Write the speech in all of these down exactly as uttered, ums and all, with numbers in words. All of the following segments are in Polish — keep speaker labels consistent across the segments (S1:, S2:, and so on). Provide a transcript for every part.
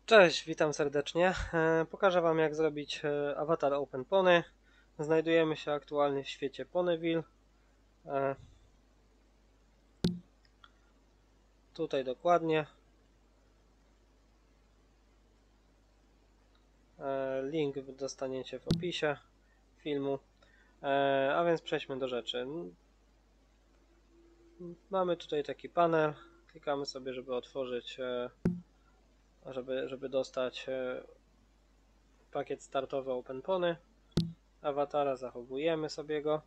S1: Cześć, witam serdecznie. E, pokażę Wam, jak zrobić e, awatar OpenPony. Znajdujemy się aktualnie w świecie Ponyville. E, tutaj dokładnie. E, link dostaniecie w opisie filmu. E, a więc przejdźmy do rzeczy. Mamy tutaj taki panel. Klikamy sobie, żeby otworzyć, e, żeby, żeby dostać e, pakiet startowy OpenPony. Awatara zachowujemy sobie go.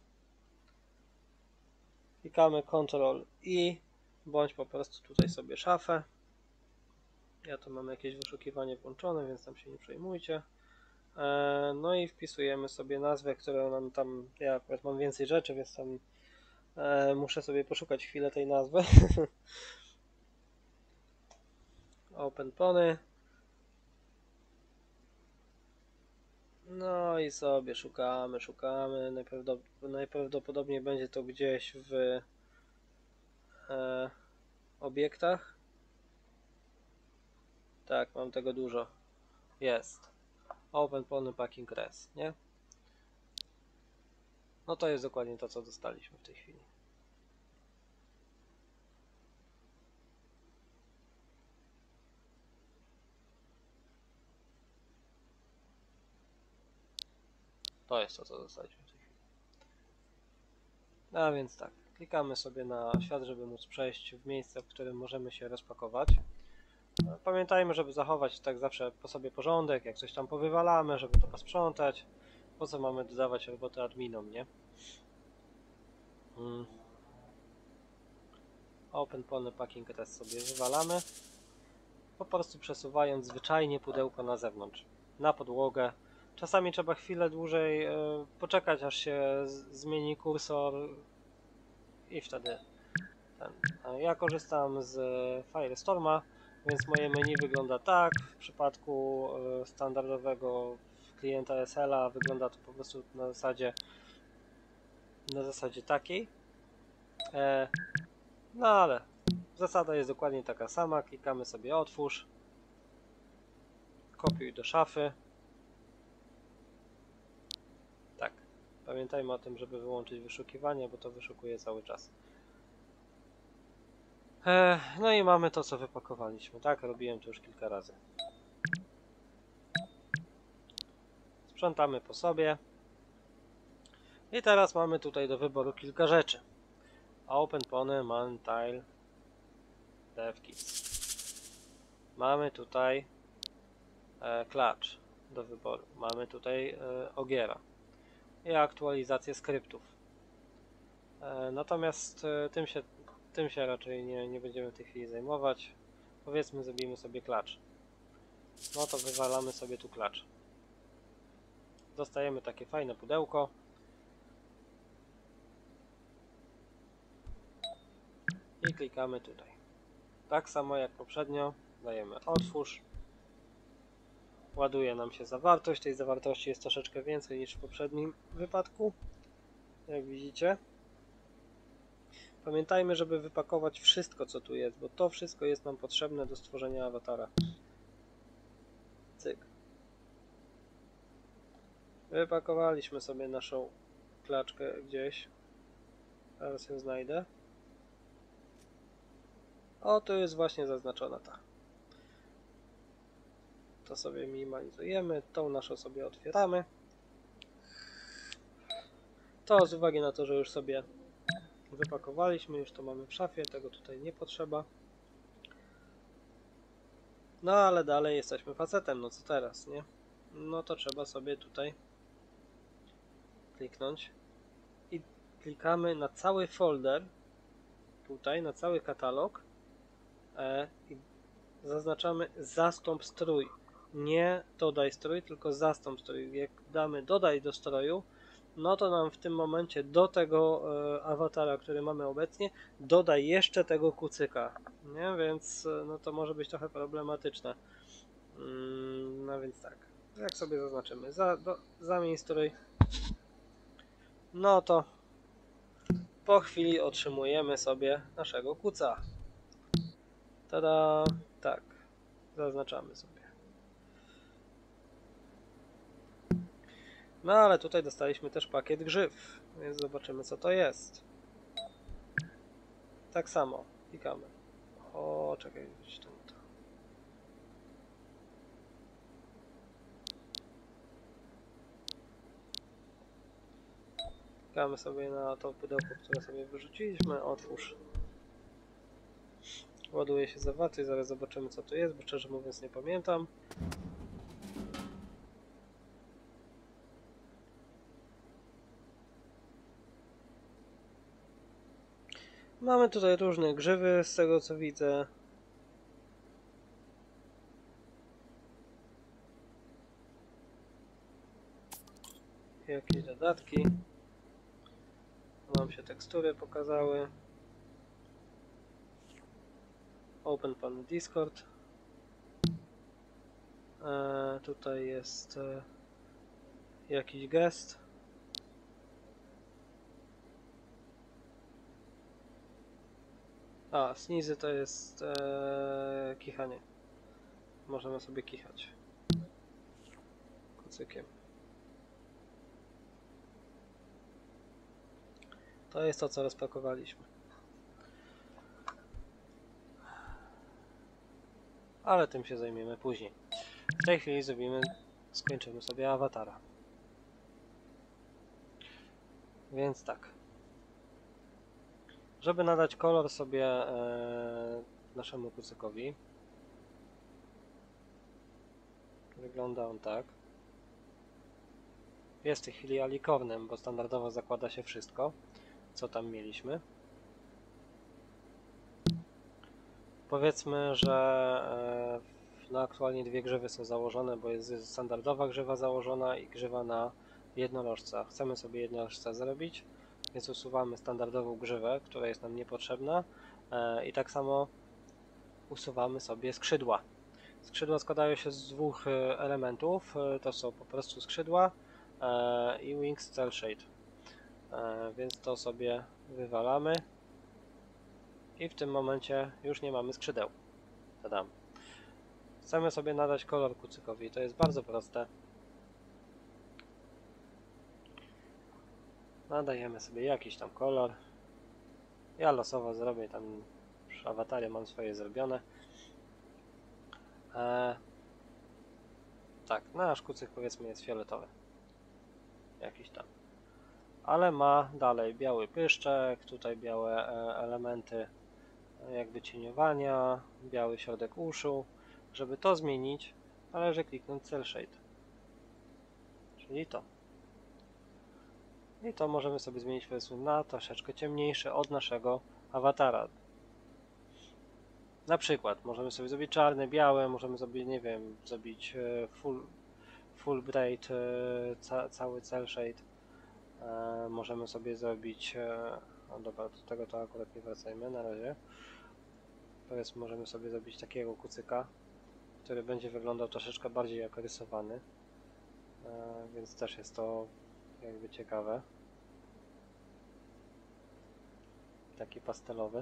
S1: Klikamy Ctrl I, bądź po prostu tutaj sobie szafę. Ja tu mam jakieś wyszukiwanie włączone, więc tam się nie przejmujcie. No i wpisujemy sobie nazwę, którą nam tam... Ja akurat mam więcej rzeczy, więc tam muszę sobie poszukać chwilę tej nazwy. OpenPony. No i sobie szukamy, szukamy. Najprawdopodobniej będzie to gdzieś w e, obiektach. Tak, mam tego dużo. Jest. OpenPony Packing Res, nie? No to jest dokładnie to, co dostaliśmy w tej chwili. To jest to, co dostaliśmy w tej chwili. A więc tak, klikamy sobie na świat, żeby móc przejść w miejsce, w którym możemy się rozpakować. Pamiętajmy, żeby zachować tak zawsze po sobie porządek, jak coś tam powywalamy, żeby to posprzątać. Po co mamy dodawać roboty adminom, nie? Hmm. OpenPony Packing Res sobie wywalamy, po prostu przesuwając zwyczajnie pudełko na zewnątrz, na podłogę. Czasami trzeba chwilę dłużej e, poczekać, aż się zmieni kursor i wtedy ten. Ja korzystam z Firestorma, więc moje menu wygląda tak. W przypadku standardowego klienta S L a wygląda to po prostu na zasadzie na zasadzie takiej. No ale zasada jest dokładnie taka sama. Klikamy sobie otwórz, kopiuj do szafy. Tak, pamiętajmy o tym, żeby wyłączyć wyszukiwanie, bo to wyszukuje cały czas. No i mamy to, co wypakowaliśmy. Tak, robiłem to już kilka razy. Sprzątamy po sobie. I teraz mamy tutaj do wyboru kilka rzeczy. OpenPony, Mantile, DevKits. Mamy tutaj e, Clutch do wyboru. Mamy tutaj e, Ogiera i aktualizację skryptów. E, natomiast e, tym, się, tym się raczej nie, nie będziemy w tej chwili zajmować. Powiedzmy, zrobimy sobie Clutch. No to wywalamy sobie tu Clutch. Dostajemy takie fajne pudełko. I klikamy tutaj. Tak samo jak poprzednio, dajemy otwórz. Ładuje nam się zawartość. Tej zawartości jest troszeczkę więcej niż w poprzednim wypadku, jak widzicie. Pamiętajmy, żeby wypakować wszystko, co tu jest, bo to wszystko jest nam potrzebne do stworzenia awatara. Cyk. Wypakowaliśmy sobie naszą klaczkę gdzieś. Zaraz ją znajdę. O, tu jest właśnie zaznaczona ta. To sobie minimalizujemy, tą naszą sobie otwieramy. To z uwagi na to, że już sobie wypakowaliśmy, już to mamy w szafie, tego tutaj nie potrzeba. No ale dalej jesteśmy facetem, no co teraz, nie? No to trzeba sobie tutaj kliknąć i klikamy na cały folder, tutaj na cały katalog e, i zaznaczamy zastąp strój. Nie dodaj strój, tylko zastąp strój. Jak damy dodaj do stroju, no to nam w tym momencie do tego e, awatara, który mamy obecnie, dodaj jeszcze tego kucyka, nie? Więc no to może być trochę problematyczne. Mm, no więc tak, jak sobie zaznaczymy za, do, zamień strój, no to po chwili otrzymujemy sobie naszego kuca. Tada, tak, zaznaczamy sobie. No ale tutaj dostaliśmy też pakiet grzyw, więc zobaczymy co to jest. Tak samo, klikamy. O, czekaj, gdzieś to nie to. Klikamy sobie na to pudełko, które sobie wyrzuciliśmy, otwórz. Ładuje się zawarty, zaraz zobaczymy co to jest, bo szczerze mówiąc nie pamiętam. Mamy tutaj różne grzywy, z tego co widzę. Jakieś dodatki. Nam się tekstury pokazały. Open Pan Discord. E, tutaj jest e, jakiś gest. A, sneezy to jest e, kichanie. Możemy sobie kichać kucykiem. To jest to, co rozpakowaliśmy. Ale tym się zajmiemy później. W tej chwili zrobimy, skończymy sobie awatara. Więc tak. Żeby nadać kolor sobie e, naszemu kucykowi, wygląda on tak. Jest w tej chwili alikornem, bo standardowo zakłada się wszystko, co tam mieliśmy. Powiedzmy, że e, no aktualnie dwie grzywy są założone, bo jest standardowa grzywa założona i grzywa na jednorożca. Chcemy sobie jednorożca zrobić, więc usuwamy standardową grzywę, która jest nam niepotrzebna e, i tak samo usuwamy sobie skrzydła. Skrzydła składają się z dwóch elementów, to są po prostu skrzydła e, i wings cel shade, e, więc to sobie wywalamy i w tym momencie już nie mamy skrzydeł. Tadam. Chcemy sobie nadać kolor kucykowi, to jest bardzo proste. Nadajemy sobie jakiś tam kolor. Ja losowo zrobię, tam już awatary mam swoje zrobione. E, tak, nasz kucyk powiedzmy jest fioletowy. Jakiś tam. Ale ma dalej biały pyszczek, tutaj białe elementy jakby cieniowania, biały środek uszu. Żeby to zmienić, należy kliknąć Cel Shade, czyli to. I to możemy sobie zmienić powiedzmy na troszeczkę ciemniejsze od naszego awatara. Na przykład możemy sobie zrobić czarne, białe, możemy sobie, nie wiem, zrobić full, full braid, ca, cały Cel Shade. E, możemy sobie zrobić, e, no dobra, do tego to akurat nie wracajmy na razie. Powiedzmy, możemy sobie zrobić takiego kucyka, który będzie wyglądał troszeczkę bardziej jako rysowany, e, więc też jest to jakby ciekawe. Taki pastelowy.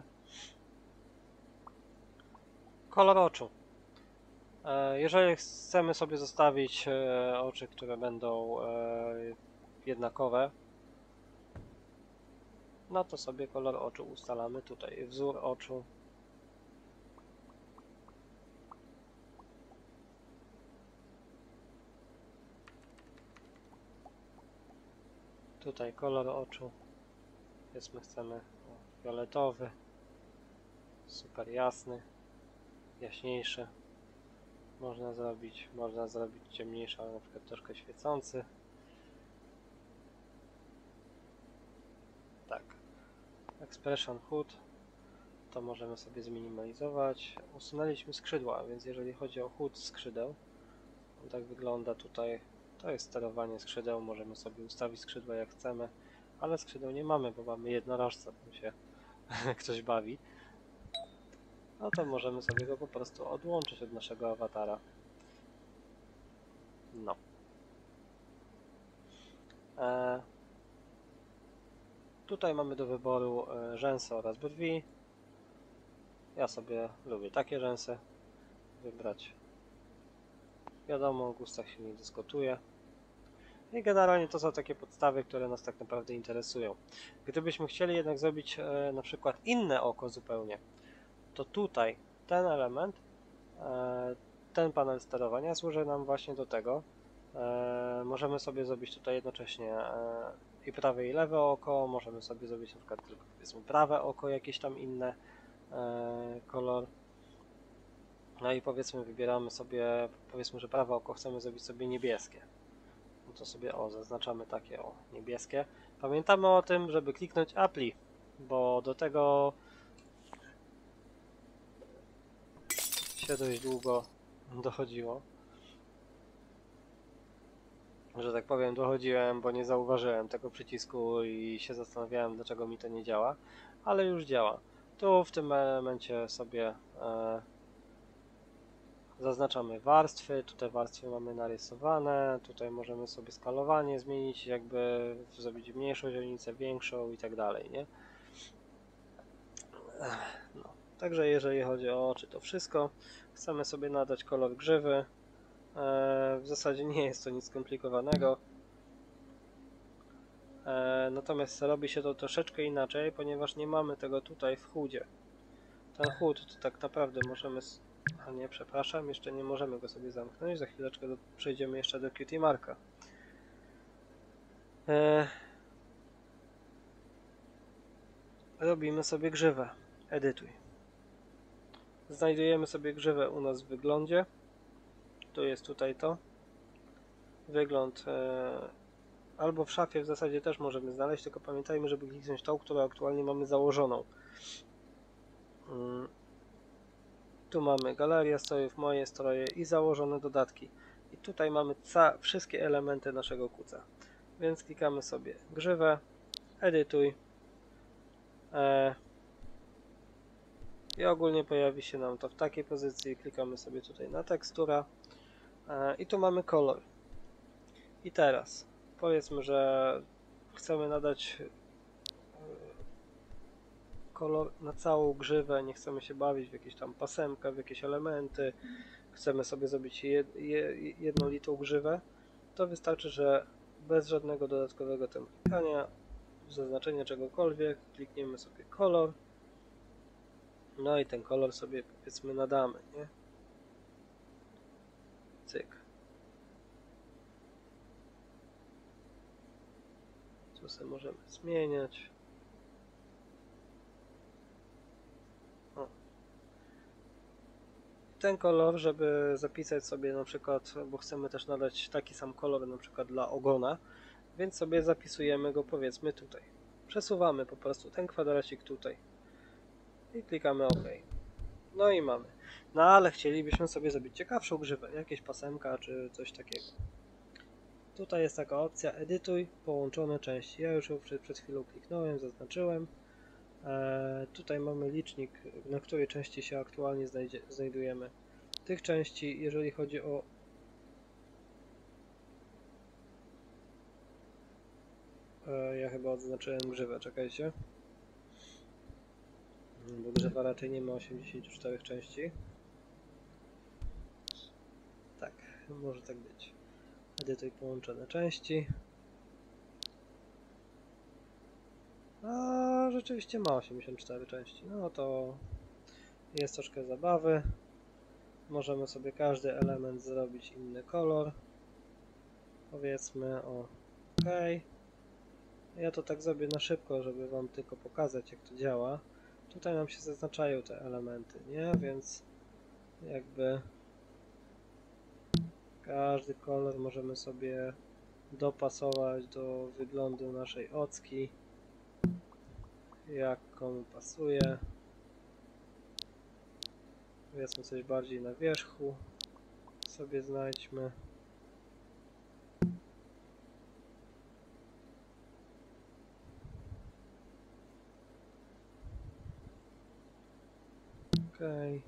S1: Kolor oczu. E, jeżeli chcemy sobie zostawić e, oczy, które będą e, jednakowe, no to sobie kolor oczu ustalamy tutaj. Wzór oczu. Tutaj kolor oczu. Powiedzmy chcemy o, fioletowy. Super jasny. Jaśniejszy. Można zrobić, można zrobić ciemniejszy, ale na przykład troszkę świecący. Tak. Expression Hood. To możemy sobie zminimalizować. Usunęliśmy skrzydła, więc jeżeli chodzi o chód skrzydeł, on tak wygląda tutaj. To jest sterowanie skrzydeł, możemy sobie ustawić skrzydła jak chcemy, ale skrzydeł nie mamy, bo mamy jednorożca, tam się ktoś bawi. No to możemy sobie go po prostu odłączyć od naszego awatara. No. E, tutaj mamy do wyboru rzęsy oraz brwi. Ja sobie lubię takie rzęsy wybrać. Wiadomo, o gustach się nie dyskutuje. I generalnie to są takie podstawy, które nas tak naprawdę interesują. Gdybyśmy chcieli jednak zrobić e, na przykład inne oko zupełnie, to tutaj ten element, e, ten panel sterowania służy nam właśnie do tego. E, możemy sobie zrobić tutaj jednocześnie e, i prawe i lewe oko, możemy sobie zrobić na przykład tylko powiedzmy prawe oko, jakieś tam inne e, kolor. No i powiedzmy wybieramy sobie, powiedzmy, że prawe oko chcemy zrobić sobie niebieskie. No to sobie o, zaznaczamy takie o, niebieskie. Pamiętamy o tym, żeby kliknąć Apply, bo do tego się dość długo dochodziło. Że tak powiem, dochodziłem, bo nie zauważyłem tego przycisku i się zastanawiałem, dlaczego mi to nie działa, ale już działa. Tu w tym elemencie sobie e, zaznaczamy warstwy, tutaj warstwy mamy narysowane, tutaj możemy sobie skalowanie zmienić, jakby zrobić mniejszą źrenicę, większą i tak dalej, nie? No. Także jeżeli chodzi o oczy, to wszystko. Chcemy sobie nadać kolor grzywy. E, w zasadzie nie jest to nic skomplikowanego. E, natomiast robi się to troszeczkę inaczej, ponieważ nie mamy tego tutaj w chudzie. Ten chód to tak naprawdę możemy... A nie, przepraszam, jeszcze nie możemy go sobie zamknąć. Za chwileczkę do, przejdziemy jeszcze do Qt Marka. E, robimy sobie grzywę. Edytuj. Znajdujemy sobie grzywę u nas w wyglądzie. Tu jest tutaj to. Wygląd e, albo w szafie w zasadzie też możemy znaleźć, tylko pamiętajmy, żeby kliknąć tą, którą aktualnie mamy założoną. Mm. Tu mamy galerię strojów, moje stroje i założone dodatki. I tutaj mamy ca wszystkie elementy naszego kuca. Więc klikamy sobie grzywę, edytuj. E, I ogólnie pojawi się nam to w takiej pozycji. Klikamy sobie tutaj na tekstura. E, I tu mamy kolor. I teraz powiedzmy, że chcemy nadać kolor na całą grzywę, nie chcemy się bawić w jakieś tam pasemka, w jakieś elementy, chcemy sobie zrobić jed, jed, jednolitą grzywę, to wystarczy, że bez żadnego dodatkowego tam klikania, zaznaczenia czegokolwiek, klikniemy sobie kolor, no i ten kolor sobie powiedzmy nadamy, nie? Cyk. Tu sobie możemy zmieniać. O. Ten kolor, żeby zapisać sobie na przykład, bo chcemy też nadać taki sam kolor na przykład dla ogona, więc sobie zapisujemy go powiedzmy tutaj. Przesuwamy po prostu ten kwadracik tutaj i klikamy OK. No i mamy. No ale chcielibyśmy sobie zrobić ciekawszą grzywę, jakieś pasemka czy coś takiego. Tutaj jest taka opcja edytuj połączone części. Ja już ją przed, przed chwilą kliknąłem, zaznaczyłem. E, tutaj mamy licznik, na której części się aktualnie znajdzie, znajdujemy. Tych części, jeżeli chodzi o e, ja chyba odznaczyłem grzywę, czekajcie. Bo grzywa raczej nie ma osiemdziesięciu czterech części. Tak, może tak być. Edytuj połączone części. A rzeczywiście ma osiemdziesiąt cztery części. No to jest troszkę zabawy. Możemy sobie każdy element zrobić inny kolor. Powiedzmy o OK. Ja to tak zrobię na szybko, żeby wam tylko pokazać, jak to działa. Tutaj nam się zaznaczają te elementy, nie? Więc jakby każdy kolor możemy sobie dopasować do wyglądu naszej ocki, jak komu pasuje. Powiedzmy coś bardziej na wierzchu sobie znajdźmy. Okej.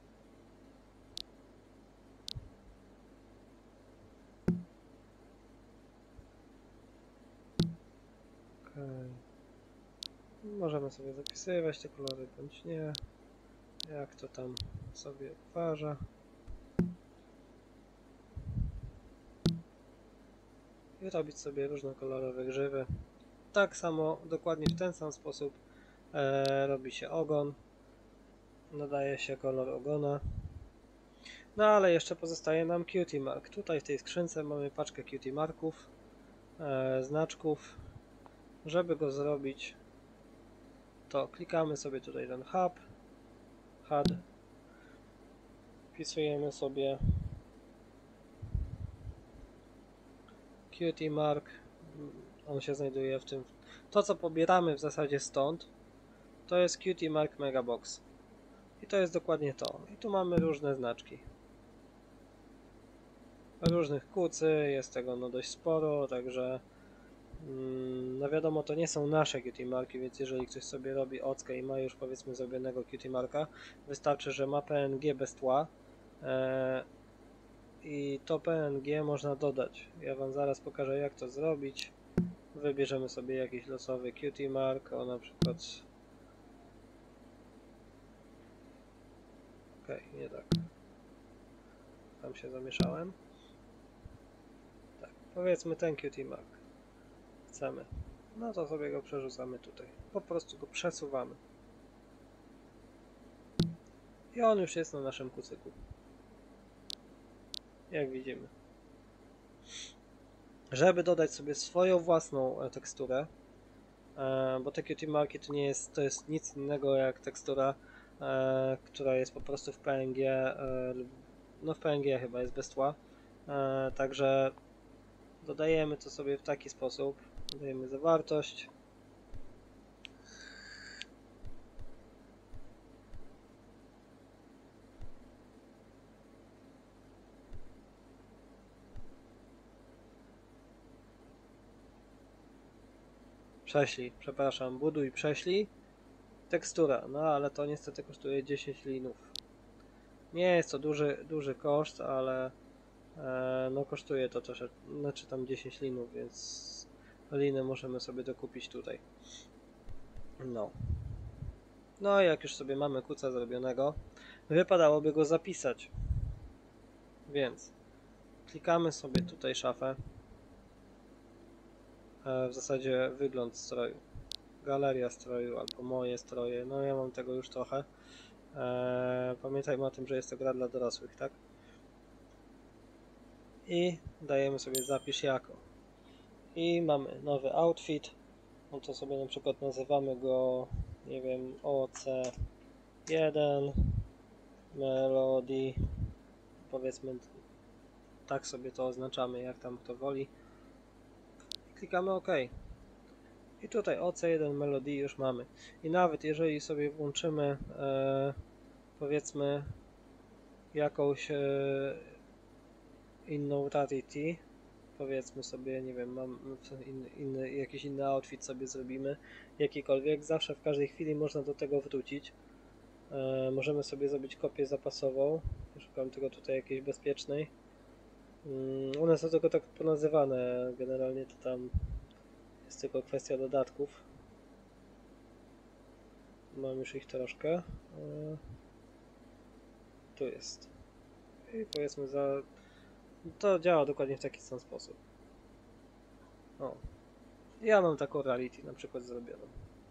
S1: Okej. Możemy sobie zapisywać te kolory bądź nie, jak to tam sobie uważa. i robić sobie różnokolorowe grzywy. Tak samo, dokładnie w ten sam sposób e, robi się ogon, nadaje się kolor ogona. No ale jeszcze pozostaje nam Qt Mark. Tutaj w tej skrzynce mamy paczkę Qt Marków, e, znaczków. Żeby go zrobić, to klikamy sobie tutaj ten hub, H U D, wpisujemy sobie Qt Mark, on się znajduje w tym. To co pobieramy w zasadzie stąd, to jest Qt Mark Megabox i to jest dokładnie to. I tu mamy różne znaczki różnych kucy, jest tego no dość sporo, także mm, no wiadomo, to nie są nasze Qt Marki, więc jeżeli ktoś sobie robi ockę i ma już powiedzmy zrobionego Qt Marka, wystarczy, że ma P N G bez tła e, i to P N G można dodać. Ja wam zaraz pokażę, jak to zrobić. Wybierzemy sobie jakiś losowy Qt Mark, o na przykład okej, okay, nie tak, tam się zamieszałem. Tak, powiedzmy ten Qt Mark chcemy, no to sobie go przerzucamy tutaj, po prostu go przesuwamy i on już jest na naszym kucyku, jak widzimy. Żeby dodać sobie swoją własną teksturę, bo te Qt Marki to nie jest, to jest nic innego jak tekstura, która jest po prostu w P N G, no w P N G chyba jest bez tła, także dodajemy to sobie w taki sposób, dodajemy zawartość, prześlij, przepraszam, buduj, prześlij, tekstura, no ale to niestety kosztuje dziesięć linów. Nie jest to duży, duży koszt, ale e, no kosztuje to troszeczkę, znaczy tam dziesięć linów, więc liny możemy sobie dokupić tutaj. No. No i jak już sobie mamy kuca zrobionego, wypadałoby go zapisać. Więc klikamy sobie tutaj szafę, e, w zasadzie wygląd stroju, galeria stroju albo moje stroje, no ja mam tego już trochę. Eee, pamiętajmy o tym, że jest to gra dla dorosłych, tak? I dajemy sobie zapisz jako. I mamy nowy outfit. No to sobie na przykład nazywamy go, nie wiem, O C jeden Melody. Powiedzmy, tak sobie to oznaczamy, jak tam kto woli. I klikamy OK. I tutaj O C jeden Melody już mamy. I nawet jeżeli sobie włączymy, e, powiedzmy, jakąś e, inną rarity, powiedzmy sobie, nie wiem, mam inny, inny, jakiś inny outfit sobie zrobimy, jakikolwiek, zawsze w każdej chwili można do tego wrócić. E, możemy sobie zrobić kopię zapasową, szukam tego tutaj jakiejś bezpiecznej. Mm, one są tylko tak ponazywane, generalnie to tam jest tylko kwestia dodatków. Mam już ich troszkę. E, tu jest. I powiedzmy za... To działa dokładnie w taki sam sposób. O. Ja mam taką rarity na przykład zrobioną.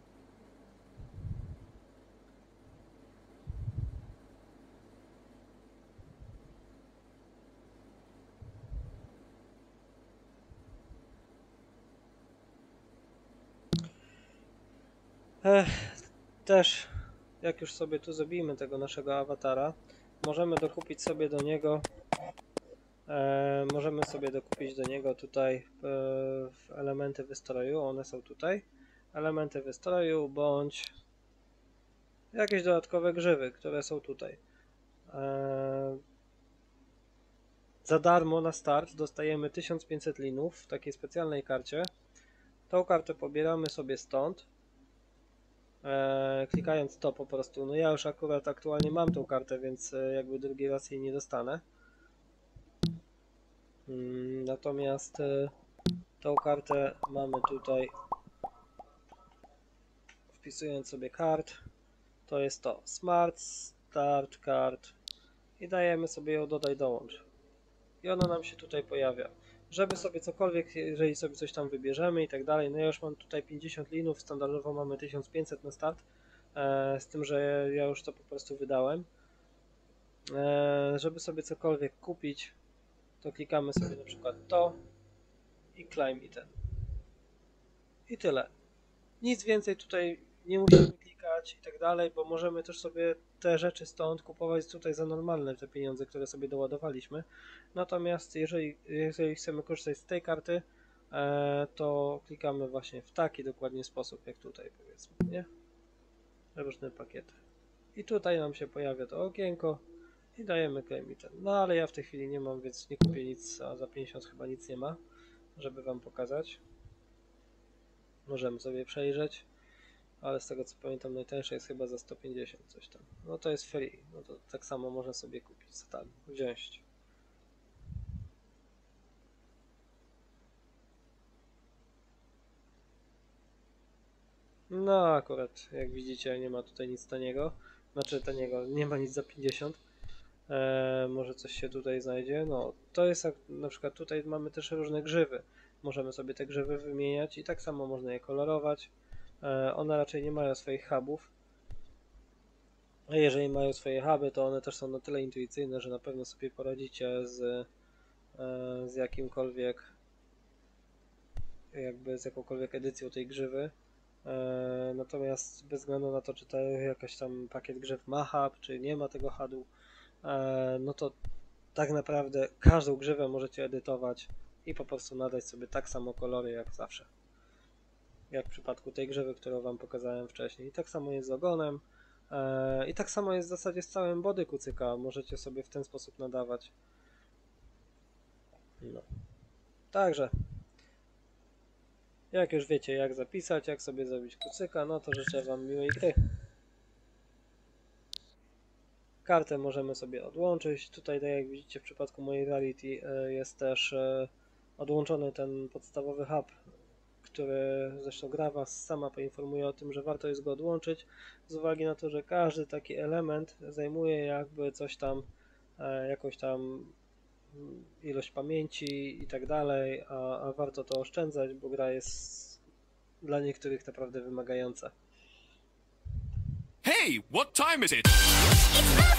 S1: Ech, też jak już sobie tu zrobimy tego naszego awatara, możemy dokupić sobie do niego e, możemy sobie dokupić do niego tutaj w, w elementy wystroju, one są tutaj, elementy wystroju bądź jakieś dodatkowe grzywy, które są tutaj. E, za darmo na start dostajemy tysiąc pięćset linów w takiej specjalnej karcie. Tą kartę pobieramy sobie stąd. E, klikając to po prostu, no ja już akurat aktualnie mam tą kartę, więc e, jakby drugi raz jej nie dostanę. Mm, natomiast e, tą kartę mamy tutaj, wpisując sobie kart, to jest to Smart Start Card i dajemy sobie ją dodaj dołącz i ona nam się tutaj pojawia. żeby sobie cokolwiek, jeżeli sobie coś tam wybierzemy i tak dalej, no ja już mam tutaj pięćdziesiąt linów, standardowo mamy tysiąc pięćset na start, e, z tym, że ja już to po prostu wydałem. E, żeby sobie cokolwiek kupić, to klikamy sobie na przykład to i claim item. I tyle. Nic więcej tutaj nie musimy klikać i tak dalej, bo możemy też sobie te rzeczy stąd kupować tutaj za normalne te pieniądze, które sobie doładowaliśmy. Natomiast jeżeli, jeżeli chcemy korzystać z tej karty, e, to klikamy właśnie w taki dokładnie sposób, jak tutaj powiedzmy, nie? Różne pakiety. I tutaj nam się pojawia to okienko i dajemy claim item. No ale ja w tej chwili nie mam, więc nie kupię nic, a za pięćdziesiąt chyba nic nie ma, żeby wam pokazać. Możemy sobie przejrzeć, ale z tego co pamiętam najtańsze jest chyba za sto pięćdziesiąt coś tam. No to jest free, no to tak samo można sobie kupić za tam, wziąć. No akurat, jak widzicie, nie ma tutaj nic taniego, znaczy taniego, nie ma nic za pięćdziesiąt. Eee, może coś się tutaj znajdzie, no to jest jak, na przykład tutaj mamy też różne grzywy. Możemy sobie te grzywy wymieniać i tak samo można je kolorować. Eee, one raczej nie mają swoich hubów. A jeżeli mają swoje huby, to one też są na tyle intuicyjne, że na pewno sobie poradzicie z, e, z jakimkolwiek, jakby z jakąkolwiek edycją tej grzywy. E, natomiast bez względu na to, czy to jakaś tam pakiet grzyw ma hub, czy nie ma tego hubu, e, no to tak naprawdę każdą grzywę możecie edytować i po prostu nadać sobie tak samo kolory jak zawsze. Jak w przypadku tej grzywy, którą wam pokazałem wcześniej. I tak samo jest z ogonem. I tak samo jest w zasadzie z całym body kucyka, możecie sobie w ten sposób nadawać. No. Także, jak już wiecie jak zapisać, jak sobie zrobić kucyka, no to życzę wam miłej gry. Kartę możemy sobie odłączyć, tutaj tak jak widzicie w przypadku mojej Rarity jest też odłączony ten podstawowy hub, który zresztą gra was sama poinformuje o tym, że warto jest go odłączyć, z uwagi na to, że każdy taki element zajmuje jakby coś tam, e, jakąś tam ilość pamięci i tak dalej, a, a warto to oszczędzać, bo gra jest dla niektórych naprawdę wymagająca.
S2: Hey, what time is it? It's